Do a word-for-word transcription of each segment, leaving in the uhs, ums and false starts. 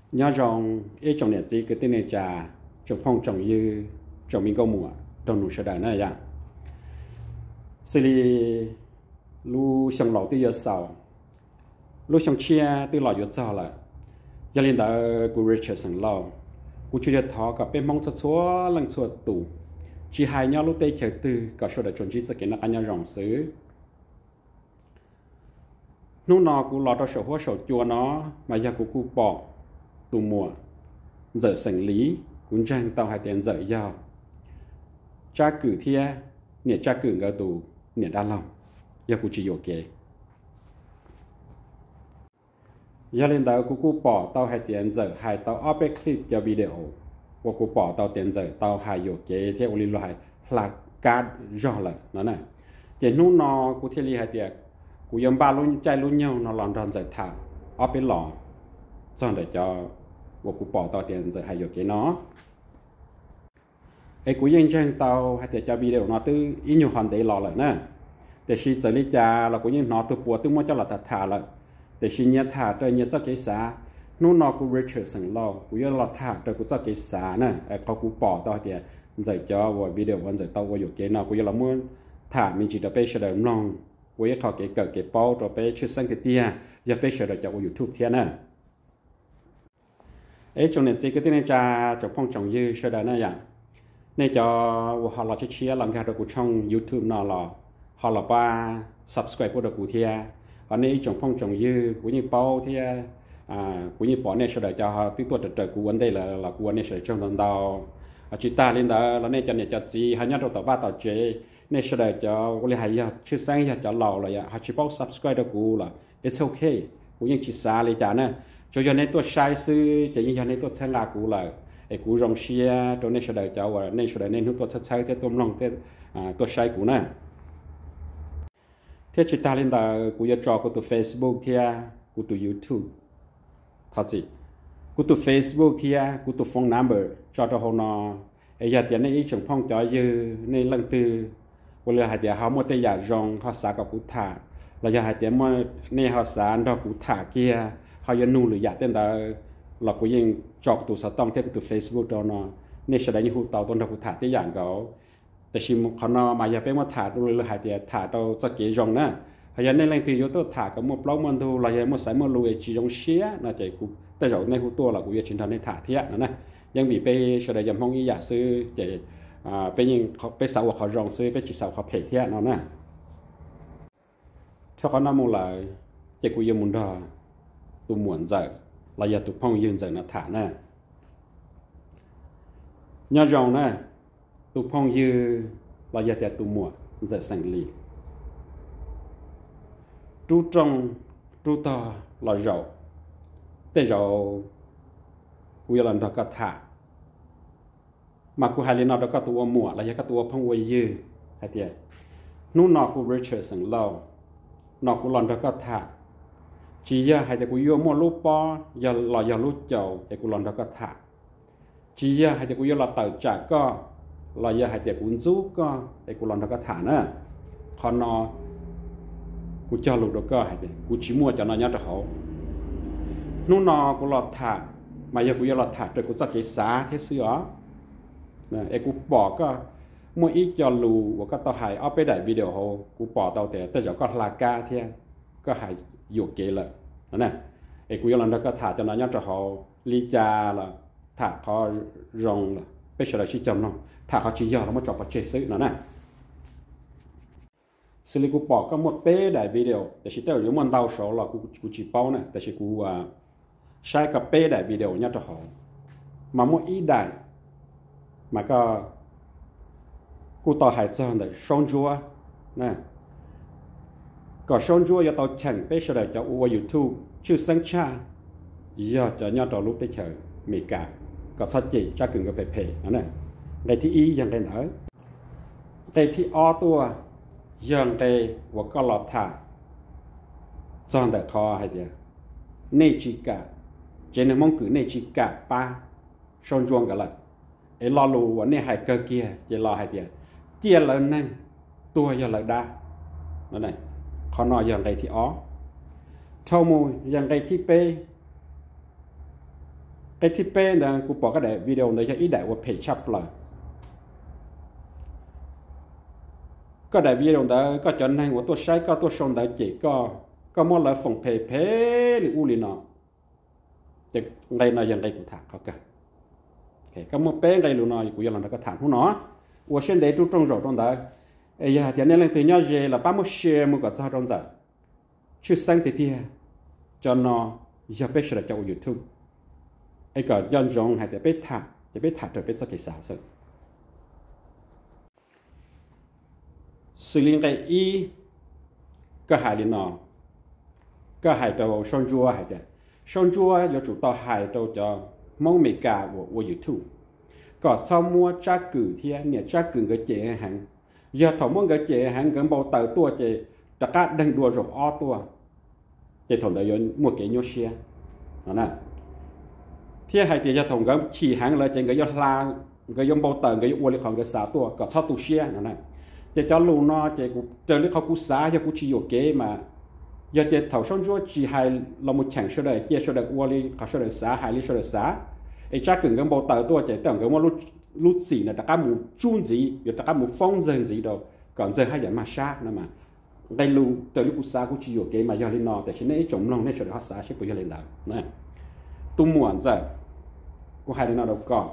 nhớ rằng ấy trong này gì cái tên này trà trong phong trồng như trồng mình có mùa trong nụ sợi đời này vậy xử lý lu xong lọ từ giờ sau lu xong chia từ lọ giờ sau là gia đình đã của Richardson lâu của chú được thọกับเป็นมองชัวๆลังชัวตู่chỉ hai nhau lúc tây chờ từ cả số đại chuẩn chỉ sẽ kiến là anh nhau rộng xứ nô nọ của lọ đó sầu hoa sầu chua nó mà giờ của cụ bỏ tù mùa giờ xử lý cũng trang tàu hai tiền giờ giao cha cử thia nè cha cử ngờ tù nè đa lòng giờ cụ chỉ dụ kế giờ lên đó cụ cụ bỏ tàu hai tiền giờ hai tàu up clip cho video của cụ bỏ tàu tiền giờ tàu hai dụ kế theo lý loại là cá rõ là nó này chỉ nô nọ của thiên lý hai tiền cụ yếm ba luôn chạy luôn nhau nó làm tròn giờ thả up bên lò xong để cho của cụ bỏ tàu tiền giờ hai dụ kế nó ấy cú yên trang tàu hay cho video nó từ ít nhiều hoàn để lò lại nè để khi xử lý cha là cú yên nó từ bùa từ mua cho là thật thà lại để khi nhớ thà tới nhớ cho cái xã nó nó cú Richardson lo cú yên là thà tới cú cho cái xã nè có cú bỏ tàu tiền giờ cho vào video vẫn giờ tàu vào dụ cái nó cú yên là muốn thà mình chỉ được bây giờ được nong cú yên họ cái cỡ cái bao rồi bây giờ sang cái tia giờ bây giờ được cho vào YouTube thiên nè ấy trong này chỉ cái tên cha trong phong trồng dư sau đó nè vậy nên cho họ là chia chia làm cái được của trong YouTube nó là họ là ba subscribe của được của thia ở đây trong phong trồng dư của như bao thia à của như bỏ này sẽ để cho họ tiếp tục được của vấn đề là là của này sẽ trong lần đầu à chỉ ta lên đó là nên cho này cho gì hai nhát đầu tàu ba tàu chế nên sẽ để cho cái này hay chưa sáng hay cho lầu là họ chỉ bao subscribe được của là it's okay của những chỉ xa lên trả nè cho cho nên tôi sai sư chỉ như cho nên tôi sang là của là ấy cú rong xia cho nên sẽ đợi cháu và nên sẽ đợi nên hút tôi sai thế tôi lòng thế tôi sai cú nè thế chỉ ta lên là cú giờ trò của tôi Facebook thia của tôi YouTube thật gì của tôi Facebook thia của tôi phone number cho cho họ nó ấy giờ tiền này ý chúng phong cho dư nên lần từ của là hai tiền họ mua tay giả rong họ xảกับcú thả là giờ hai tiền mua nên họ xả đó cú thả kia họ giờ nụ lửa giả tên là là của những chọc tụ sát tông theo tụ Facebook đó nó nên sẽ đánh những hụt tàu tôn đầu thả tới dạng đóแต่ชิมเขาเนาะมาอย่าไปมาถาดูเลยหายแต่ถาเราจะเกี่ยงนะหายในแรงที่อยู่ตัวถากับหมดปล้องมันดูเราอย่ามาใส่มาลุยจีจงเชียน่าจะกูแต่เราในหัวตัวเรากูจะชินทันในถาเทียนะนะยังมีไปแสดงยำห้องอีอยากซื้อจะอ่าไปยิงเขาไปสาวเขารองซื้อไปจีสาวเขาเพจเทียนะนะถ้าเขาหน้ามูลายจะกูยังมุนดาตัวหมวนใจเราอย่าตุกพ่องยืนใจนะถานะnhớ rằng nè tụ phong dư là giờ tiệt tụ mùa giờ sang lì chú trong chú to là rậu tê rậu quy lần đó có thả mà cô hai lần nào đó có tụ mùa là giờ có tụ phong quay dư hay tiệt nút nọ của Richardson lâu nọ của lần đó có thả chỉ giờ hay tiệt của yêu mua lúa po giờ là giờ lúa chậu để của lần đó có thả chỉ giờ hay tiệt của yêu là tàu trả có là giờ hai tiệc cuốn rú có để cô làm nó có thả nữa còn nó cô cho lục đó có hai tiệc cô chỉ mua cho nó nhớ cho họ nô nó cô lọt thả mà giờ cô giờ lọt thả rồi cô cho cái xá thế xưa nè em cô bỏ có mua ít cho lù và có tao hại ở bên đại video họ cô bỏ tao để tới giờ có là ca thế có hại dụ kế lại nè em cô giờ làm nó có thả cho nó nhớ cho họ ly trà là thả họ rong là bây giờ là chỉ chồng nó thả họ chỉ giờ nó mới chọn vào chế sự nó nè xử lý cụ bỏ có một bé đại video để chỉ tới những món đau số là cụ cụ chỉ bao nè để chỉ cụ sai cái bé đại video nhá cho họ mà một ý đại mà có cụ tao hải dân để song chúa nè có song chúa giờ tao chẳng bé sẽ để cho u YouTube chưa sáng cha giờ cho nhá cho lúc tới chờ mì cả có sát chỉ cha cứng cái phê nó nèในที่อียังไงเนอะในที่อตัวยังไงว่าก็หลอดถ่าซอนแต่คอให้เดียวเนจิกะเจนมงคือเนจิกะป้าชนจวงกันละไอ้รอรูว่าเนี่ยหายเกเกียจะรอให้เดียวเจียเลยนั่งตัวยังเลยได้นั่นไงขอนอยังไงที่อ้อเท่ามูยังไงที่เป cái thiết bị là cũng bỏ cái đại video này cho ít đại của page chắp là có đại video đó có cho nên của tôi sai có tôi xong đại chỉ có có món là phòng page page thì u lì nọ thì ngày nào giờ ngày cũng thảเขาcả có một bé ngày lúc nào cũng giờ là nó có thả không nó我现在都种肉种的哎呀今年对鸟热了把我学么个早种子去生的爹cho nó giờ bây giờ cho YouTube ấy có dân rong hay là biết thả thì biết thả rồi biết sao cái sao sự xử lý cái y cái hại đi nó cái hại đầu sông chua hay là sông chua do chủ tàu hại đầu cho mong mấy cả của của YouTube có sau mua trả cử thì nhà trả cử cái chế hàng giờ thầu muốn cái chế hàng cái bao tờ tua chế tất cả đang đua rồi o tua chế thằng đấy một cái nhau xe đó nè thì hai tiền cho thằng cái chỉ hàng là trên cái do la cái do bao tờ cái uo lịch hàng cái sáu tua có sáu tu xe đó nè chế cho luôn nó chế cũng chơi lịch họ cũng xả cho cũng chỉ có cái mà giờ chế thầu xong rồi chỉ hai là một chẳng số đấy chế số đấy uo lịch có số đấy xả hai lịch số đấy xảไอ้จ้าเกิดกันบอกเต่าตัวใจแต่งกันว่าลุลุสีเนี่ยตะการมูจุนสีอยู่ตะการมูฟองเซินสีดอกก่อนเจอให้อย่ามาชานะมาได้ลูเจอลูกกุศลกูจีโยเกมายาลินอแต่ฉันเนี่ยจมลงในช่วงฮัสซาชิปุยาลินดานะตุ้มหมวนจะกูให้ลินอดอกก็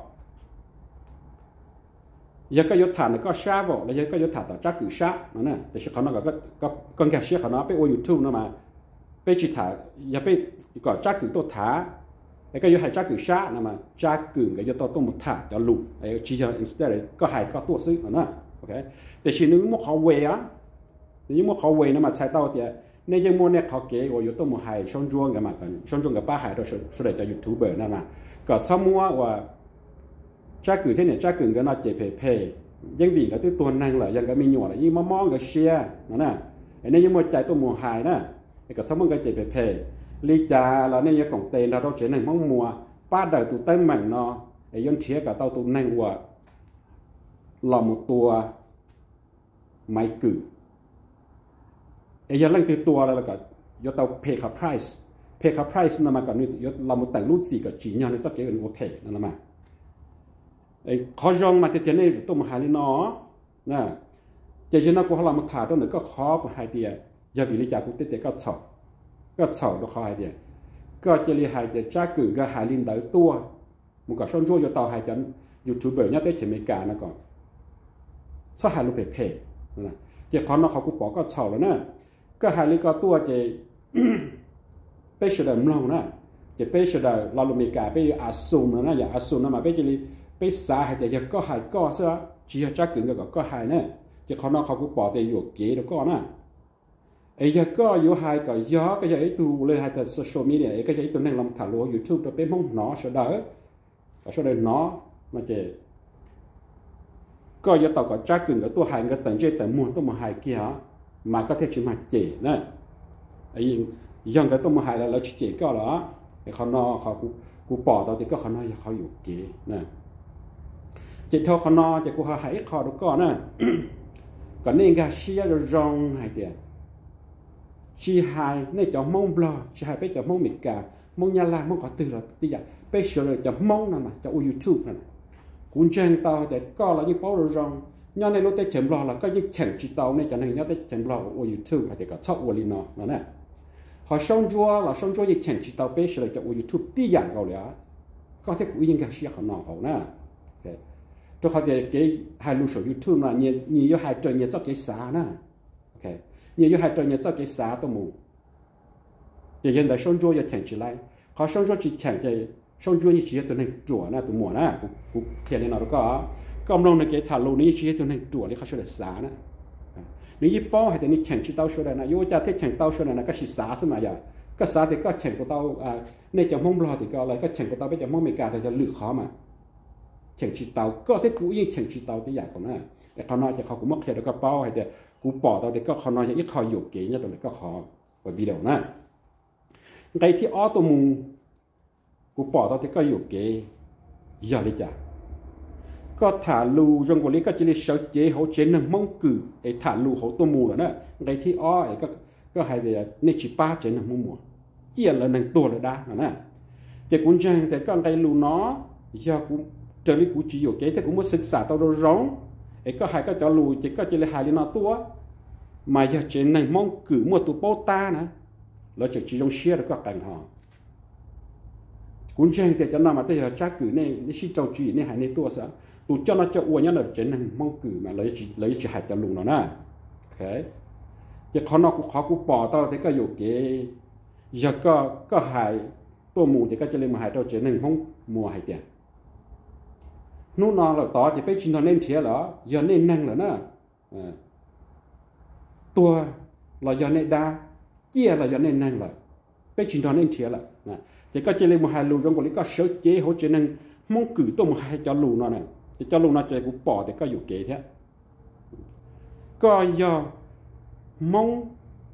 ยังก็ยศฐานก็ชาบอกแล้วยังก็ยศฐานต่อจ้ากือชานะแต่ฉันเขาเนาะก็ก็ก็แค่เชื่อเขาเนาะไปโอยูทูบนะมาไปจิตถาอย่าไปก่อนจ้ากือตัวถาไอ้ก็ยให้จ้ากือชานะมาจ้ากือก็ยตัวต้มมุดถาจะลุไอ้ชี้จะ instead ก็ให้ก็ตัวซื้อนะโอเคแต่ชิ้นนึงมุกเขาเวียนี่มุกเขาเวียนะมาใช้เต้าเดียในยังมัวเนี่ยเขาเก๋ว่าอยู่ต้มมุดให้ช่องจวงกันมากันช่องจวงกับป้าให้เราสุดเลยจะยูทูบเบอร์นั่นมาก็สมมติว่าจ้ากือที่เนี่ยจ้ากือก็น่าเจ็บเพย์ยังดีก็ตัวนั่งเลยยังก็มีหนวดยิ่งมามองก็เชียร์นั่นน่ะไอ้นี่ยังมัวใจต้มมุดให้นะไอ้ก็สมมติก็เจ็บเพย์lý cha là nên những tên là đâu chỉ nên mong mùa ba đời tụ tên mảnh nó để dân chia cả tàu tụ nên của là một tua máy cử ấy giờ lần từ tua là cả do tàu pay cả price pay cả price nó mà cả như là một tài lút gì cả chỉ nhau nó chắc cái người pay nó mà ấy khó rong mà cái này tụi mà hai lý nó nè chỉ cho nó cũng là một thả đó nữa có khó một hai tia giờ vì lý cha cũng tiết có sầuก็สอบดูเขาให้เดียก็จะเรียหายเดียจ้ากือก็หายลินเต๋อตัวมันก็ช่วงช่วงอยู่ต่อหายจนยูทูบเบอร์เนี่ยได้เฉยอเมริกานะก่อนสหายลูกเพจเพจนะเจ้าเขาเนาะเขากูบอกก็สอบแล้วนะก็หายลินก็ตัวเจไปเฉยๆมลงนะเจไปเฉยๆเราลูกอเมริกาไปอาซูมนะอย่างอาซูมนะมาไปจะรีไปสาหายเดียก็หายก็เสียจีจ้ากือก็ก็หายเนี่ยเจ้าเขาเนาะเขากูบอกเดียอยู่เก๋แล้วก็นะไอ้ยังก็อยู่หายก็ย้อก็ยังไอ้ตัวเลยหายแต่โซเชียลมีเดียไอ้ก็ยังไอ้ตัวนั่งลำถาลัวยูทูบตัวเป็นห้องหนอเสด็จก็เสด็จหนอมาเจก็ยังต่อก็จ้ากึ่งกับตัวหายก็ตั้งใจแต่มัวตัวมาหายกี่ฮะมาก็เทชิมาเจนะไอ้ยังยังก็ตัวมาหายแล้วเราเจก็เหรอไอ้เขานอเขากูกูปอตอนที่ก็เขานอเขาอยู่เก๋นะเจเท่าเขานอเจกูหายคอดูก่อนนะก็นี่ก็เชียร์รองหายเดียchỉ hai nên cho mong blo chỉ hai bé cho mong miệt cả mong nhà la mong có từ là bây giờ bé sửa rồi cho mong nè mà cho YouTube nè cuốn trang tao để co là những bao rồi rong nhà này lúc tới chém blo là có những chém chỉ tao này cho nên nhà tới chém blo ở YouTube hay thì có sắp ở nó nó nè họ xong chua là xong chua những chém chỉ tao bé sửa cho YouTube tí dạng rồi đó có thể cũng những cái gì họ nói họ nè tôi họ thì cái hai lưu số YouTube là nhiều nhiều hai trời nhiều cho cái xã nè ok nhiều hai trời nhật cho cái xã tôi mù, giờ hiện tại sông chua giờ chẳng chỉ lại, họ sông chua chỉ chẳng cái sông chua như chỉ tôi nên chùa na tôi mùa na, cũng thiệt lên nào đó có, còn long này cái thảo lù này chỉ tôi nên chùa thì họ sẽ là xã na, nếu như bao hay thì ní chẳng chỉ tao số này na, nếu cha thích chẳng tao số này na cái chỉ xã xí mà giờ, cái xã thì có chẳng của tao à, nên chẳng mong lo thì có lại cái chẳng của tao bây giờ mong mấy cả thìจะลึกkhó mà, chẳng chỉ tao có thể cũng yên chẳng chỉ tao thì dạng của nó,แต่เขาน้อยจะเขากูมักเขียนแล้วก็เป้าให้เดียกูปอดตอนเด็กก็เขาน้อยจะอีกคอยอยู่เก๋เนี่ยตอนเด็กก็ขอไว้วิดีโอนะไงที่อ้อตัวมูกูปอดตอนเด็กก็อยู่เก๋อย่าเลยจ้ะก็ถาลูจงกว่านี้ก็จะเรียกเฉาเจ๋เขาเจ๋หนึ่งมงกือไอ้ถาลูเขาตัวมูแล้วนะไงที่อ้อไอ้ก็ก็ให้เดียในชิป้าเจ๋หนึ่งมงมัวเกี่ยละหนึ่งตัวเลยได้นะ chỉ cũng chẳng để con đây lù nó giờ cũng trở đi cũng chỉ ở cái thì cũng muốnศึกษา tao đâu rong ấy có hai cái cho lù chỉ có chỉ là hai nó tua mà giờ chỉ này mong cử một tụ bao ta nè là chỉ chỉ trong xe được các cảnh họ cũng chẳng để cho nó mà tới giờ chắc cử này nó chỉ trâu chỉ này hai này tua sao tụ cho nó cho uốn nhá là chỉ này mong cử mà lấy chỉ lấy chỉ hai cho lù nó nè ok chỉ khó nó cũng khó cũng bỏ tao thì cóอยู่cái giờ có có haiตัวหมูthì có chỉ lên mà hai trâu chỉ này mong mua hai tiền nó nó là tỏ thì bây giờ nên thiệt là giờ nên năng là nóตัวlà giờ nên đa chia là giờ nên năng là bây giờ nên thiệt là thì có chỉ lên một hai lù trong quản lý có sở chế hỗ trợ năng mong cử tôi một hai cho lù nó này thì cho lù nó chạy cũng bỏ thì cóอยู่kế thế có giờ mong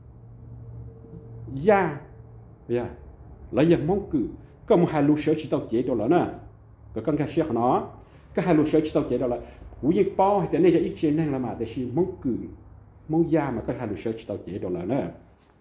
ya ya là giờ mong cử có một hai lù sở chỉ tao chế cho nó nè có con cái xe của nó cái hai lô sợi chỉ tao chế đó là cú yên bao thì này là ít chế năng là mà để xin mong cử mong ya mà cái hai lô sợi chỉ tao chế đó là nữa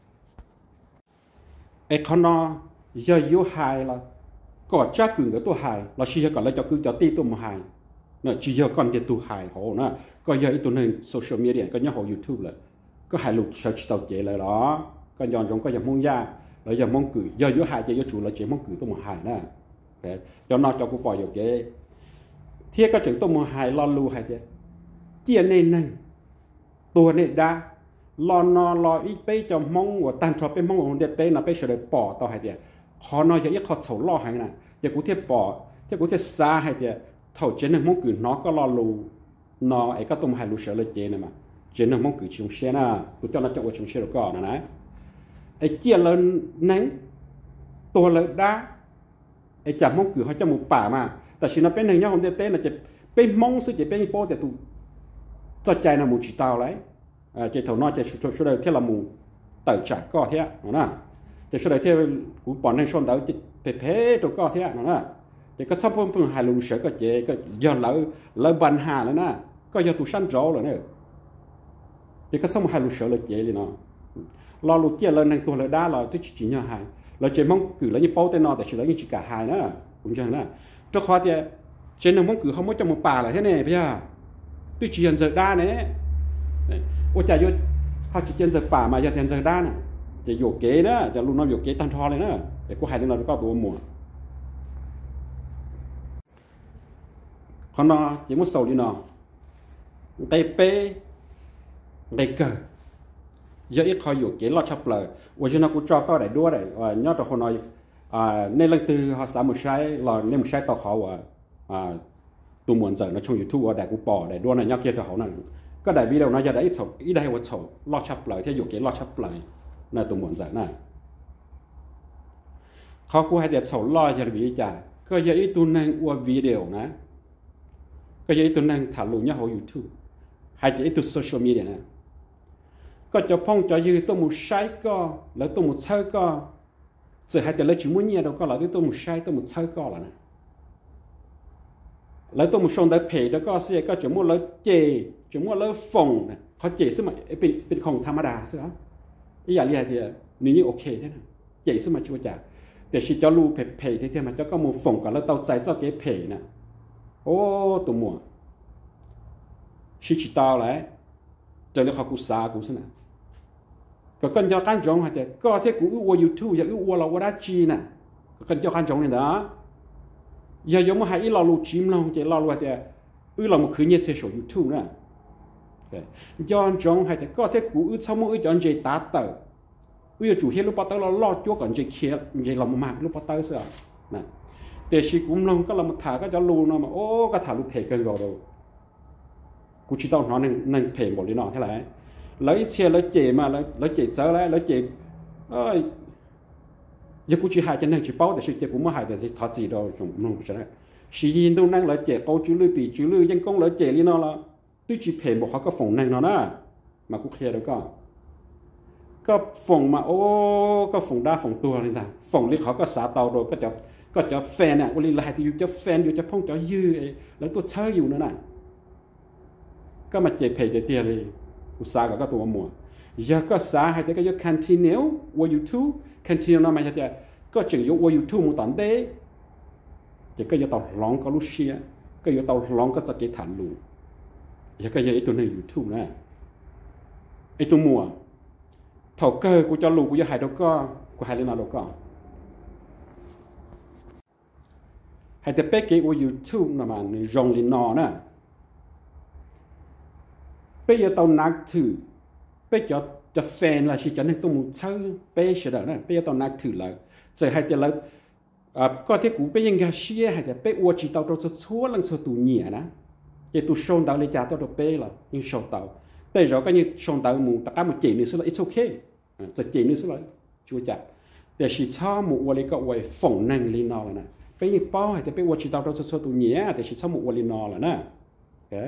ai con nó giờ yếu hài là có chắc cử cáiตัวhài là chỉ giờ còn lại cho cử cho tiตัวmột hài nè chỉ giờ còn cáiตัวhài họ nè có giờ ítตัวนึง social media ก็ยังhọ YouTube เลยก็hai lô sợi chỉ tao chếเลยđóก็ย้อนgiốngก็ยังmong ya rồi giờ mong cử giờ yếu hài giờ chủ là chế mong cửตัวmột hài nè cho nó cho cô bỏ vô cái thiết các trường tôi mua hai lo lu hai chứ chia nên nèตัวเนี่ยได้รอนอรออีไปจะมองว่าตันทอไปมองว่าเด็ดไปน่ะไปเฉลยปอต่อให้เดียขอนอยจะยักขอเฉาล่อให้น่ะจะกูเทียบปอจะกูเทียบซาให้เดียเท่าเจนมองกืนน้อก็รอลูนอไอ้ก็ต้มให้ลูเฉลยเจนน่ะมาเจนมองกืนชิงเชน่ะกูเจ้าน่าจะว่าชิงเชแล้วก็นะนะไอ้เจียเลยนั่งตัวเลยได้ไอ้จับมองกืนเขาจะหมูป่ามาแต่สิ่งนั้นเป็นหนึ่งอย่างของเด็ดเต้น่ะจะเป็นมองซึ่งจะเป็นโป้แต่ตูจะใจน่ะหมูจีตาวไรจะถอนน้อยจะช่วยช่วยเที่ยวละมูเต่าจ่าก็เที่ยวนะจะช่วยเที่ยวกูปอนให้ชนเต่าจะเพ่เพ่ตัวก็เที่ยวนะจะก็ชอบเพิ่มเพิ่มหายลูเสือก็เจก็ย้อนแล้วแล้วบันหาแล้วนะก็ย้อนตัวสั้นโจเลยเนี่ยจะก็ชอบหายลูเสือเลยเจเลยเนาะรอลูเจียเลยในตัวเลยได้เราที่จีนยังหายเราจะมองกือแล้วยี่โป้แต่นอแต่เฉยๆยี่จีกาหายนะผมจะนะเจ้าข้อเดียเจนมองกือเขาไม่จำมือป่าเลยแค่นี้พี่อ่ะที่จีนเจอได้เนี่ยโอ้ใจยุเขาจีนเจอป่ามาจะเทียนเจอได้น่ะจะโยกเก๋นะจะรู้น้องโยกเก๋ตันทอเลยนะแต่กูหายในนอนก็ตัวหมัวเขานอจีมุสโซลีนอไตเป้ไตเกอเยอะอีกคอยโยกเก๋รอดชับเลยวันนี้กูจอก็ได้ด้วยได้ว่ายอดตัวคนน้อยในเรื่องตือเขาสามารถใช้หล่อเนี่ยมันใช้ต่อเขาว่าตัวหมวนเจอในช่องยูทูบว่าได้กูปอได้ด้วยในยอดเกียรติเขานั่นก็ได้วิดีโอน่าจะได้สองอีได้วัดโฉลอดชับเลยที่อยู่เกี่ยลอดชับเลยในตัวหมวนเจอน่ะเขากูให้เด็ดโฉลอยจะวิจารก็ยังอีตัวนึงว่าวิดีโอนะก็ยังอีตัวนึงถ่ายลงเนี่ยเขายูทูบให้จะอีตัวโซเชียลมีเดียนะก็จะพ่องจะยืดตัวหมูใช้ก็แล้วตัวหมูเช่าก็จะให้แต่ละชิ้นมุ่งเนี่ยเราก็เราด้วยตัวหมูใช้ตัวหมูเช่าก็แล้วนะแล้วตัวหมูชงได้เพย์แล้วก็เสียก็จะมั่วแล้วเจจะมั่วแล้วฟงนะเขาเจซึ่งมันเป็นเป็นของธรรมดาใช่ไหมอีอย่างเรียกที่นี่โอเคใช่ไหมเจซึ่งมันชัวร์จ้ะแต่ชิจะรู้เพย์เพย์ที่มันจะก็มูฟงกันแล้วเตาใจเจ้าเก๋เพย์นะโอ้ตัวหมูชิชิตาเลยเจอแล้วเขากูซากูใช่ไหมก็กันจะการจงฮะแต่ก็ที่กูอู้ว่ายูทูบอย่าอู้ว่าเราว่าได้จีน่ะก็กันจะการจงเลยนะอย่ายอมให้อีเราลูจิมเราจะเราว่าแต่อือเรามาคืนเนี่ยเสียชูยูทูบนะย้อนจงให้แต่ก็ที่กูอือชอบมืออือจอนเจตาเตออือจู่เฮลูกปาเตอเราลอดจ้วก่อนเจเคียเจเรามามาลูกปาเตอเสียนะแต่ชีกุมลงก็เรามาถ่ายก็จะรู้นะมาโอ้ก็ถ่ายรูปเพจกันก็เรากูชิต้องนอนหนึ่งหนึ่งเพจหมดเลยเนาะเท่าไหร่lấy xe lấy chè mà lấy lấy chè trở lại lấy chè ơi giờ cũng chỉ hai chân này chỉ bao để sự chè cũng mới hai để thoát gì đâu chúng nó không sẽ chỉ nhìn đâu năng lấy chè câu chú lưu bị chú lưu dân công lấy chè đi nó là tôi chỉ phê một họ có phòng năng nó đó mà cũng kia đâu có có phòng mà ô có phòng đa phòng tua này ta phòng lấy họ có xả tàu rồi có cho có cho fan nè có lấy lại thì cho fan cho phong cho dư lấy tôi chơiอยู่nữa nè có mà chè phê chè tiền điกูซาก็ตัวมัวอยากก็ซาให้แต่ก็จะ continue ว่า YouTube continue นั่นหมายถึง có chừng yếu qua YouTube một tận đấy chỉ có yếu tàu lóng có lúc xia có yếu tàu lóng có cái thản lù chỉ có yếu tàu này YouTube nè ấy tụi mùa thầu cơ của cho lù của hai đâu có của hai lên nào đâu có hai tập bé cái của YouTube là mà rong lên nọ nè bây giờ tao nát thử bây giờ cho fan là chỉ cho nên tôi muốn chơi bây giờ đó nè bây giờ tao nát thử là rồi hai tập là có thể cũng bây giờ cái xe hai tập bây giờ chỉ tao tôi chúa lần sau tụ nhẹ nè cái tụ sông tao lấy trả tao được bây là nhưng sông tao bây giờ cái như sông tao muốn tất cả một chỉ nữa sẽ là it's okayจะเจนี่สิเลยชัวจัดแต่ชีชอบหมู่วัวเลยก็ไว้ฝ่งนั่งลีนอแล้วนะไปยิ่งป้อให้แต่ไปวัวชีตาเราจะชอบตัวเนี้ยแต่ชีชอบหมู่วัวลีนอแล้วนะโอเค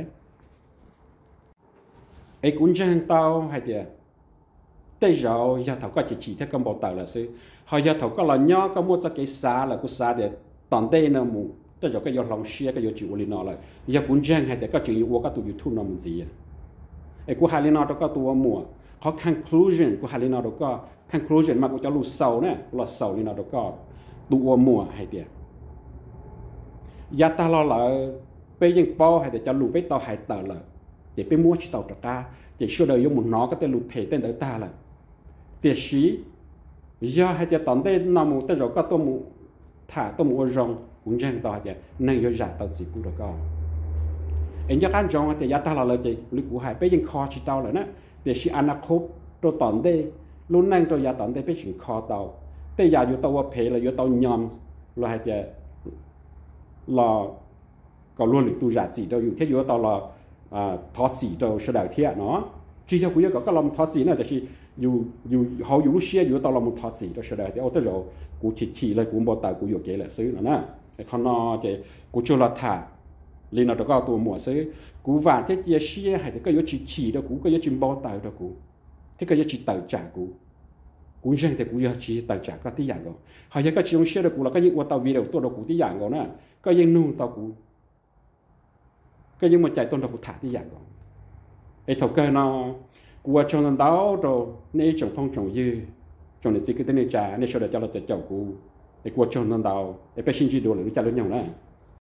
ไอ้กุญแจเตาให้แต่แต่เราอย่าถกก็จะฉีดถ้ากำบอกเตาละสิเขาอย่าถกก็เราย่อก็มั่วจะเกษาละกุศาเดี๋ยวตอนเต้นนะหมู่แต่เราก็ยอมลองเชียร์ก็ยอมจีวัวลีนอเลยอย่ากุญแจให้แต่ก็จีวัวก็ตัวยูทูบนอมันจีไอ้กูหาลีนอตัวก็ตัวหมู่เขา conclusion กูหาลีนอดก็ conclusion มากูจะรู้เสาเนี่ยรู้เสาลีนอดก็ตัวมัวให้เดียยาตาเราเลยไปยังป้อให้เดียจะรู้ไปต่อให้ต่อเลยเดี๋ยวไปมัวชิตเอาตะกาเดี๋ยวช่วยเดียวยมุนน้อก็จะรู้เพจเต้นเดือดตาเลยเดี๋ยวชี้ยาให้เดียตอนเต้นน้ำมูแต่เราก็ตัวมูถ่าตัวมูรองกุ้งแจงต่อเดียนั่งยาต่อจีกูดก็เอ็นยาการจองเดียยาตาเราเลยจะรู้กูหายไปยังคอชิตเอาเลยนะเดี๋ยวชีอนาคตตัวตอนได้รุ่นนั่งตัวยาตอนได้ไปถึงคอเตาแต่ยาอยู่ตัวเพลเลยอยู่ตัวยอมเราให้จะรอก็ล้วนหรือตัวยาจีเราอยู่แค่อยู่ตัวรอทอจีเราเฉลี่ยเทียเนาะจีเขาคุยก็ก็ลองทอจีนะแต่ชีอยู่อยู่เขาอยู่ลูกเชียอยู่ตัวเรามุทอจีเราเฉลี่ยเดี๋ยวตัวเรากูทีทีเลยกูบอกตากูอยู่เกล้ซื้อนะนะไอ้ข้างนอกจะกูชวนเราถ่าลีนเราก็ตัวหมวดซื้อกูว่าที่เจียเชียให้ก็ยศฉีๆแล้วกูก็ยศจิมบอตายแล้วกูที่ก็ยศจิตตายจากกูกูยังแต่กูยศจิตตายจากก็ที่อย่างก็เขายังก็ชิงเชียแล้วกูแล้วก็ยิ่งว่าตัววีเดียวตัวเรากูที่อย่างก็นะก็ยังนู่นตัวกูก็ยังมาใจต้นเรากูถ่ายที่อย่างก็ไอ้เท่าเกินเนาะกูว่าจงนั้นดาวเราในจงพงจงยืดจงในสิ่งที่ในใจในช่วงเดียวเราจะเจ้ากูไอ้กูว่าจงนั้นดาวไอ้ไปชิงจีดูหรือจะรู้ยังนะ